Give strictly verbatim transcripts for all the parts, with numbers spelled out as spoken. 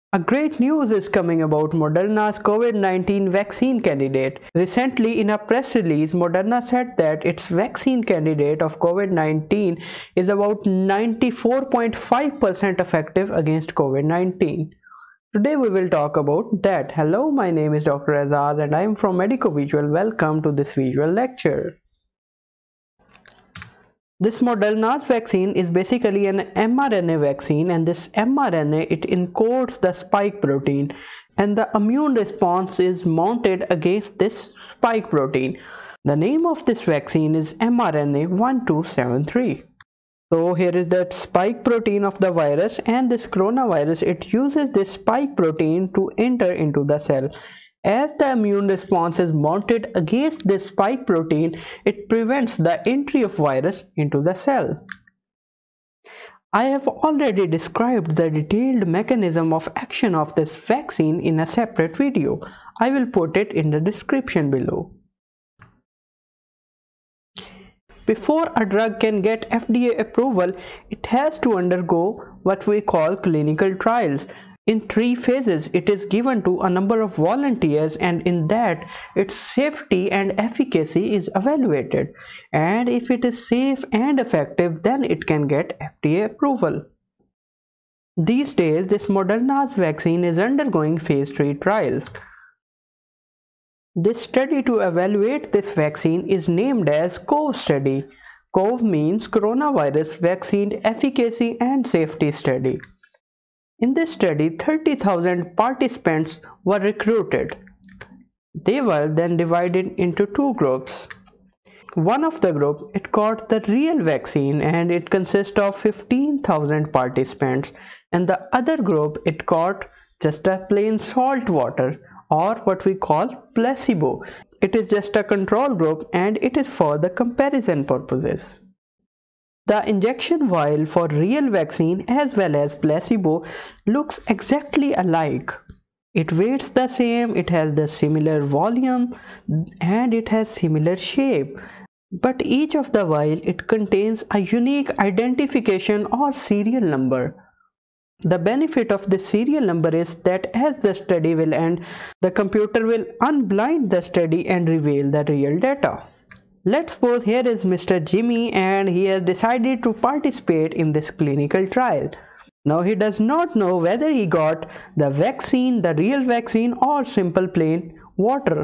A great news is coming about Moderna's COVID nineteen vaccine candidate. Recently, in a press release, Moderna said that its vaccine candidate of COVID nineteen is about ninety-four point five percent effective against COVID nineteen. Today we will talk about that. Hello, my name is Doctor Azaz and I am from MedicoVisual. Welcome to this visual lecture. This Moderna's vaccine is basically an mRNA vaccine, and this mRNA, it encodes the spike protein, and the immune response is mounted against this spike protein. The name of this vaccine is M R N A one two seven three. So here is the spike protein of the virus, and this coronavirus, it uses this spike protein to enter into the cell. As the immune response is mounted against this spike protein, it prevents the entry of virus into the cell. I have already described the detailed mechanism of action of this vaccine in a separate video. I will put it in the description below. Before a drug can get F D A approval, it has to undergo what we call clinical trials. In three phases, it is given to a number of volunteers, and in that, its safety and efficacy is evaluated. And if it is safe and effective, then it can get F D A approval. These days, this Moderna's vaccine is undergoing phase three trials. This study to evaluate this vaccine is named as COVE study. COVE means Coronavirus Vaccine Efficacy and Safety Study. In this study, thirty thousand participants were recruited. They were then divided into two groups. One of the group, it got the real vaccine, and it consists of fifteen thousand participants, and the other group, it got just a plain salt water, or what we call placebo. It is just a control group, and it is for the comparison purposes. The injection vial for real vaccine as well as placebo looks exactly alike. It weighs the same, it has the similar volume, and it has similar shape. But each of the vial, it contains a unique identification or serial number. The benefit of this serial number is that as the study will end, the computer will unblind the study and reveal the real data. Let's suppose here is Mister Jimmy, and he has decided to participate in this clinical trial. Now he does not know whether he got the vaccine, the real vaccine, or simple plain water.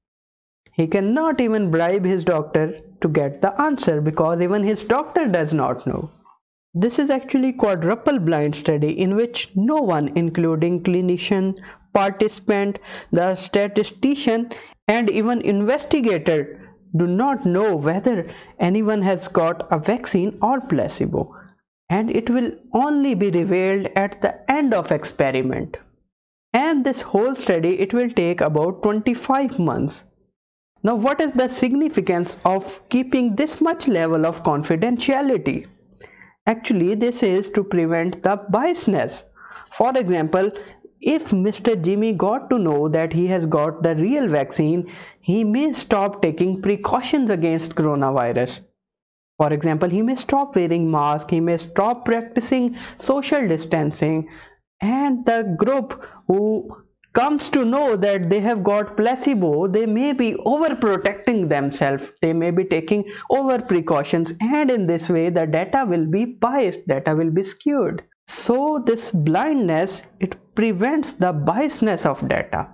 He cannot even bribe his doctor to get the answer because even his doctor does not know. This is actually quadruple blind study in which no one, including clinician, participant, the statistician, and even investigator, do not know whether anyone has got a vaccine or placebo, and it will only be revealed at the end of experiment. And this whole study, it will take about twenty-five months. Now what is the significance of keeping this much level of confidentiality? Actually, this is to prevent the biasness. For example, if Mister Jimmy got to know that he has got the real vaccine, he may stop taking precautions against coronavirus. For example, he may stop wearing masks, he may stop practicing social distancing, and the group who comes to know that they have got placebo, they may be overprotecting themselves, they may be taking over precautions, and in this way the data will be biased, data will be skewed. So this blindness, it prevents the biasness of data.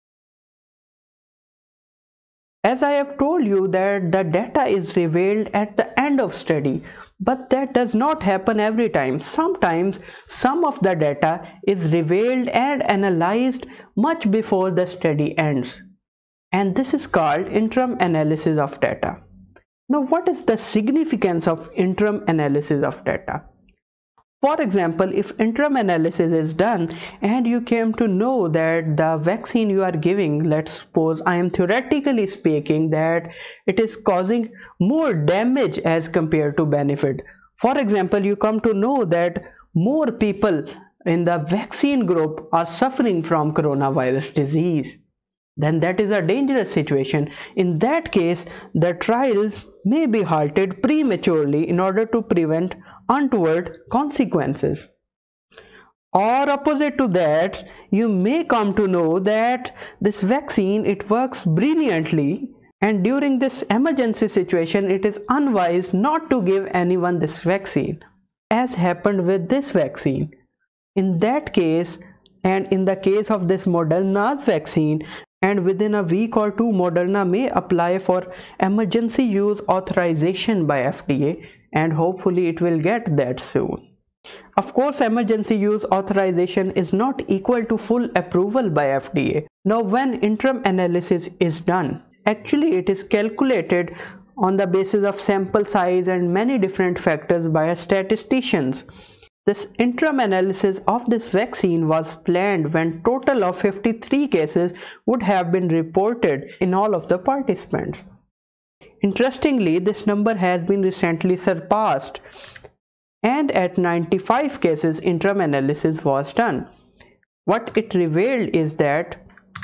As I have told you that the data is revealed at the end of study, but that does not happen every time. Sometimes some of the data is revealed and analyzed much before the study ends. And this is called interim analysis of data. Now what is the significance of interim analysis of data? For example, if interim analysis is done and you came to know that the vaccine you are giving, let's suppose I am theoretically speaking that it is causing more damage as compared to benefit. For example, you come to know that more people in the vaccine group are suffering from coronavirus disease. Then that is a dangerous situation. In that case, the trials may be halted prematurely in order to prevent untoward consequences. Or opposite to that, you may come to know that this vaccine, it works brilliantly, and during this emergency situation it is unwise not to give anyone this vaccine, as happened with this vaccine. In that case, and in the case of this Moderna's vaccine, and within a week or two Moderna may apply for emergency use authorization by F D A, and hopefully it will get that soon. Of course, emergency use authorization is not equal to full approval by F D A. Now, when interim analysis is done, actually it is calculated on the basis of sample size and many different factors by statisticians. This interim analysis of this vaccine was planned when total of fifty-three cases would have been reported in all of the participants. Interestingly, this number has been recently surpassed, and at ninety-five cases interim analysis was done. What it revealed is that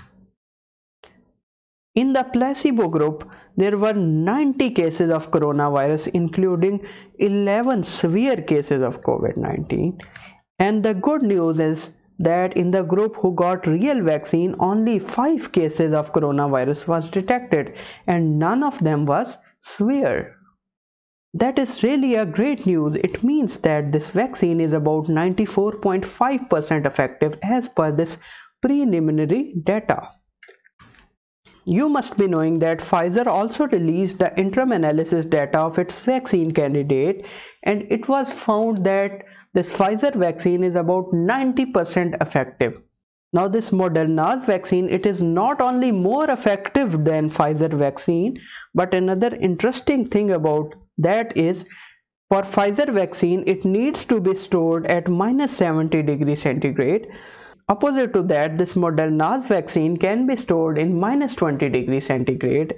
in the placebo group there were ninety cases of coronavirus, including eleven severe cases of COVID nineteen. And the good news is that in the group who got real vaccine, only five cases of coronavirus was detected, and none of them was severe. That is really a great news. It means that this vaccine is about ninety-four point five percent effective as per this preliminary data. You must be knowing that Pfizer also released the interim analysis data of its vaccine candidate, and it was found that this Pfizer vaccine is about ninety percent effective. Now this Moderna's vaccine, it is not only more effective than Pfizer vaccine, but another interesting thing about that is, for Pfizer vaccine it needs to be stored at minus seventy degrees centigrade. Opposite to that, this Moderna's vaccine can be stored in minus twenty degrees centigrade,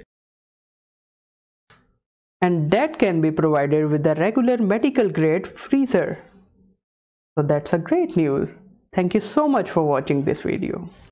and that can be provided with a regular medical grade freezer. So that's a great news. Thank you so much for watching this video.